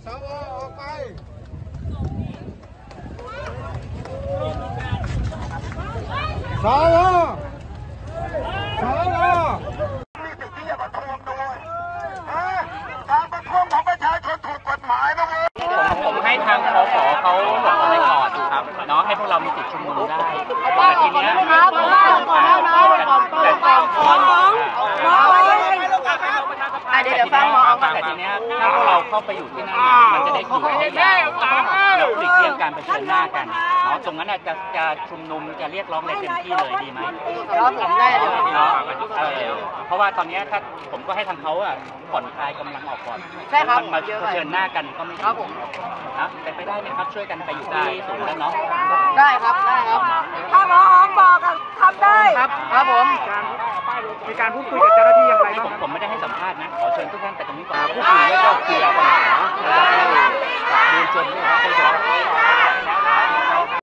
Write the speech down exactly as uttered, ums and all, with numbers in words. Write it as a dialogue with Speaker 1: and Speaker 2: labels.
Speaker 1: วออกไปสวสวมีสิทธิ์ที่จะประท้วงด้วยการประท้วงของประชาชนถูกกฎหมายนะเว้ย
Speaker 2: ผมให้ทางคสเขาหลบอะไรก่อนครับเนาะให้พวกเรามีสิทธิ์ชุมนุมได้แต่ทีเนี้ยเดี๋ยวฟังแต่ทีเนี้ยถ้าพวกเราเข้าไปอยู่ที่นั่นมันจะได้อยู่ได้ยาวแล้วหลีกเลี่ยงการเผชิญหน้ากันเนาะตรงนั้นจะจะชุมนุมจะเรียกร้องอะไรเต็มที่เลยดีไหมครับผมได้เลยเนาะเพราะว่าตอนนี้ถ้าผมก็ให้ทางเขาอ่ะผ่อนคลายกำลังออกก่อนใช่ครับมาเผชิญหน้ากันก็ไม่ครับผมนะเป็นไปได้ไหมครับช่วยกันไปอยู่ที่ศูนย์แล้วเนาะ
Speaker 3: ได้ครับได้ครับถ้าหมออองบอกทำได้
Speaker 2: ครับครับผมมีการพูดคุยกับเจ้าหน้าที่อย่างไรบ้างผมไม่ได้ให้สัมภาษณ์นะขอเชิญทุกท่านไปตรงนี้ก่อนพูดคุย